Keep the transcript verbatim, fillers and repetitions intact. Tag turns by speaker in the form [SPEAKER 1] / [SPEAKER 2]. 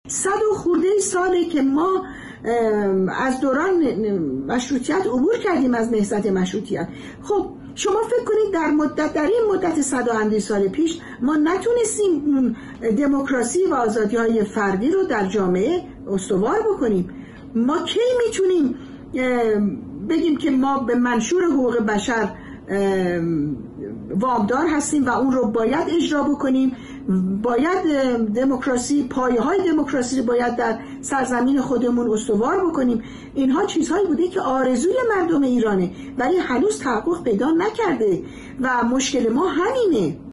[SPEAKER 1] صد و خورده ساله که ما از دوران مشروطیت عبور کردیم، از نهضت مشروطیت. خب شما فکر کنید در مدت در این مدت صد و اندی سال پیش ما نتونستیم دموکراسی و آزادی‌های فردی رو در جامعه استوار بکنیم. ما کی میتونیم بگیم که ما به منشور حقوق بشر وامدار هستیم و اون رو باید اجرا بکنیم؟ باید دموکراسی، پایه های دموکراسی رو باید در سرزمین خودمون استوار بکنیم. اینها چیزهایی بوده که آرزوی مردم ایرانه، ولی هنوز تحقق پیدا نکرده و مشکل ما همینه.